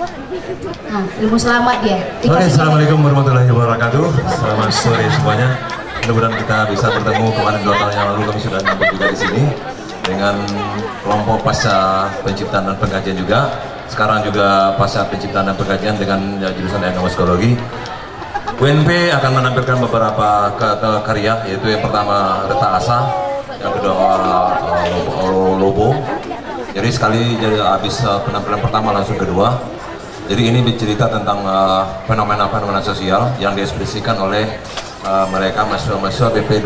Nah, ilmu selamat dia. Oke, assalamualaikum warahmatullahi wabarakatuh. Selamat sore semuanya. Mudah-mudahan kita bisa bertemu. Kemarin 2 tahun yang lalu kami sudah nampil juga di sini dengan kelompok pasca penciptaan dan pengkajian juga. Sekarang juga pasca penciptaan dan pengkajian dengan jurusan etnomusikologi. UNP akan menampilkan beberapa karya, yaitu yang pertama Reta Asa, yang kedua Lobo. Jadi habis penampilan pertama langsung kedua. Jadi ini bercerita tentang fenomena-fenomena sosial yang diekspresikan oleh mereka mahasiswa BP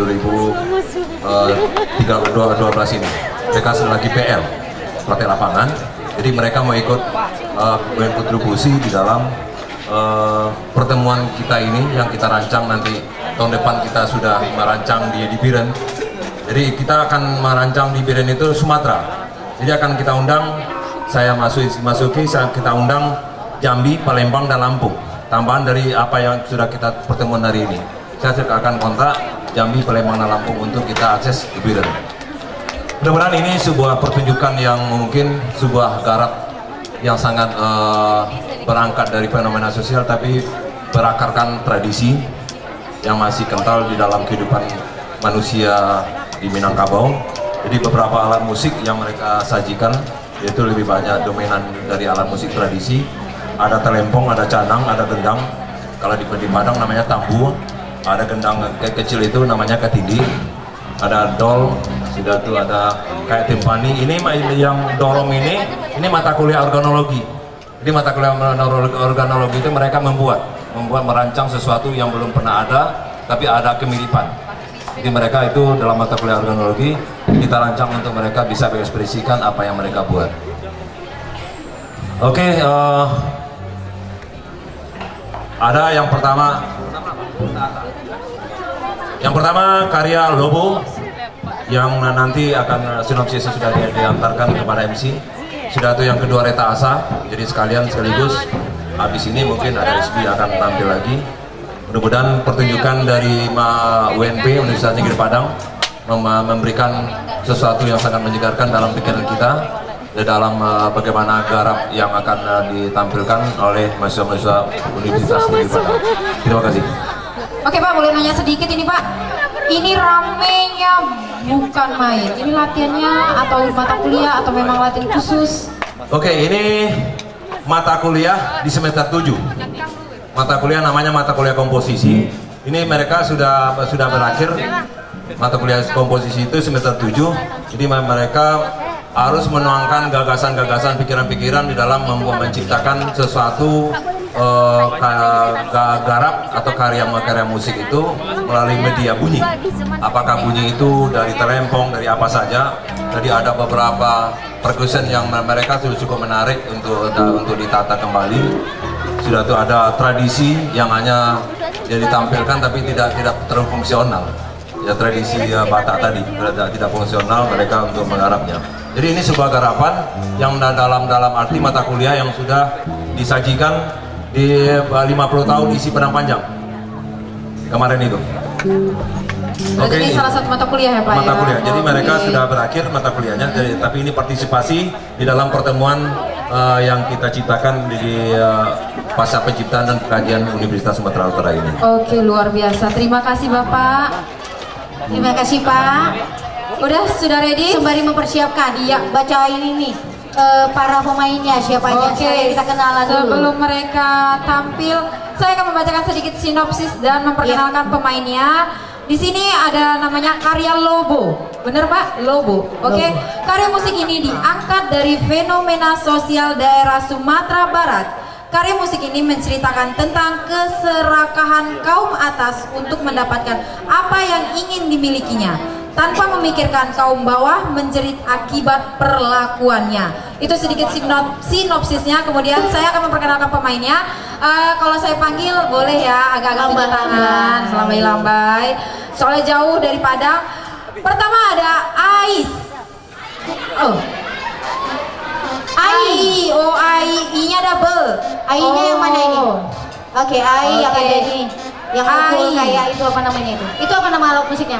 2012 ini. Mereka lagi PL, praktek lapangan. Jadi mereka mau ikut berkontribusi di dalam pertemuan kita ini yang kita rancang nanti tahun depan. Kita sudah merancang di Biren. Jadi kita akan merancang di Biren itu Sumatera. Jadi akan kita undang, saya kita undang Jambi, Palembang, dan Lampung. Tambahan dari apa yang sudah kita pertemuan hari ini. Saya akan kontak Jambi, Palembang, dan Lampung untuk kita akses ke Biren. Mudah-mudahan ini sebuah pertunjukan yang mungkin sebuah garap yang sangat berangkat dari fenomena sosial, tapi berakarkan tradisi yang masih kental di dalam kehidupan manusia di Minangkabau. Jadi beberapa alat musik yang mereka sajikan yaitu lebih banyak dominan dari alat musik tradisi. Ada telempong, ada canang, ada gendang. Kalau di Padang namanya tambu. Ada gendang kecil itu namanya ketindi. Ada dol, sudah tuh ada kayak timpani. Ini yang dorong ini mata kuliah organologi. Jadi mata kuliah organologi itu mereka merancang sesuatu yang belum pernah ada, tapi ada kemiripan. Jadi mereka itu dalam mata kuliah organologi kita rancang untuk mereka bisa mengekspresikan apa yang mereka buat. Oke, ada yang pertama. Yang pertama karya Lobo yang nanti akan sinopsisnya sudah diantarkan kepada MC. Sudah itu yang kedua Reta Asa. Jadi sekaligus habis ini mungkin ada SB akan tampil lagi. Mudah-mudahan pertunjukan dari UNP Universitas Negeri Padang memberikan sesuatu yang sangat menyegarkan dalam pikiran kita di dalam bagaimana garap yang akan ditampilkan oleh mahasiswa-mahasiswa Universitas Negeri Padang. Terima kasih. Oke Pak, boleh nanya sedikit ini Pak? Ini ramenya bukan main. Ini latihannya atau mata kuliah atau memang latihan khusus? Oke, ini mata kuliah di semester 7. Mata kuliah namanya mata kuliah komposisi. Ini mereka sudah berakhir. Mata kuliah komposisi itu semester 7. Jadi mereka harus menuangkan gagasan-gagasan, pikiran-pikiran di dalam menciptakan sesuatu garap atau karya musik itu melalui media bunyi. Apakah bunyi itu dari telempong, dari apa saja. Jadi ada beberapa percussion yang mereka sudah cukup menarik untuk ditata kembali. Sudah tuh ada tradisi yang hanya ditampilkan tapi tidak terlalu fungsional. Ya tradisi Batak tadi tidak fungsional mereka untuk menggarapnya. Jadi ini sebuah garapan yang dalam arti mata kuliah yang sudah disajikan di 50 tahun isi pedang panjang kemarin itu. Oke, ini salah satu mata kuliah ya Pak? Mata kuliah. Jadi mereka sudah berakhir mata kuliahnya. Tapi ini partisipasi di dalam pertemuan yang kita ciptakan di pasca penciptaan dan pengkajian Universitas Sumatera Utara ini. Oke, luar biasa. Terima kasih Bapak. Terima kasih Pak. Sudah ready? Sembari mempersiapkan. Iya, baca ini nih. Para pemainnya siapa aja? Oke, kita kenalan dulu. Sebelum mereka tampil, saya akan membacakan sedikit sinopsis dan memperkenalkan pemainnya. Di sini ada namanya karya Lobo, bener Pak? Lobo. Oke, karya musik ini diangkat dari fenomena sosial daerah Sumatera Barat. Karya musik ini menceritakan tentang keserakahan kaum atas untuk mendapatkan apa yang ingin dimilikinya, tanpa memikirkan kaum bawah menjerit akibat perlakuannya. Itu sedikit sinopsisnya. Kemudian saya akan memperkenalkan pemainnya. Kalau saya panggil boleh ya, agak-agak tunjuk tangan, lambai-lambai. Soalnya jauh dari Padang. Pertama ada Ais. I-nya double. I-nya yang mana ini? Oke, I yang ada ini. Yang mukul kayak itu apa namanya itu? Itu apa nama alat musiknya?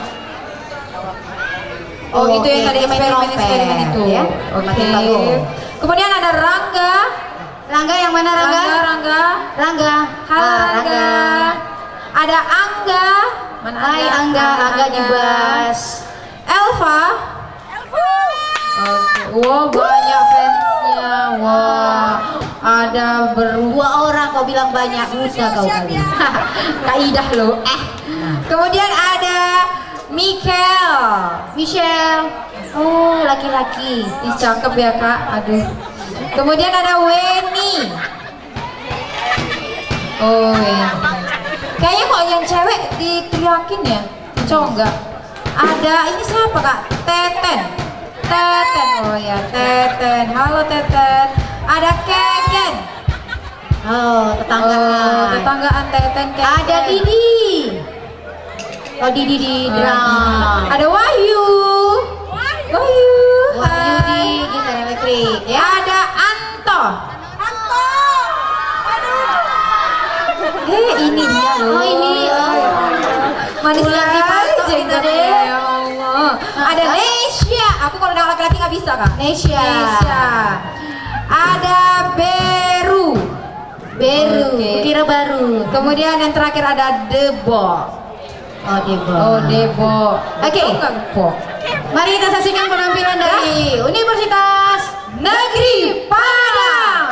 Itu yang tadi eksperimen itu. Ya? Oke. Kemudian ada Rangga. Rangga yang mana Rangga? Rangga. Halo Rangga. Ada Angga. Mana Hai Angga? Angga Jubas. Elva. Oke. Wow, banyak fansnya. Wow. Ada berdua orang kau bilang banyak, muda kau kali. Kaidah lo. Kemudian ada Michelle. Oh, laki-laki. Ih, cakep ya Kak. Aduh. Kemudian ada Weni. Oh, Weni. Kayaknya kok yang cewek diteriakin ya, cowok enggak. Ada ini siapa Kak? Teten. Oh ya, Teten. Halo Teten. Ada Keken. Oh, tetanggaan Teten. Keken. Ada Didi. Oh, Didi di drum. Ada Wahyu di gitar elektrik. Ya, ada Anto. Ini dia loh. Oh, ini. Manis lagi aja deh. Ya Allah. Ada Nesya. Aku kalau udah laki-laki nggak bisa Kak. Nesya. Ada Beru. Kira baru. Kemudian yang terakhir ada Debo. Debo. Oke. Mari kita saksikan penampilan dari Universitas Negeri Padang.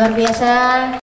luar biasa.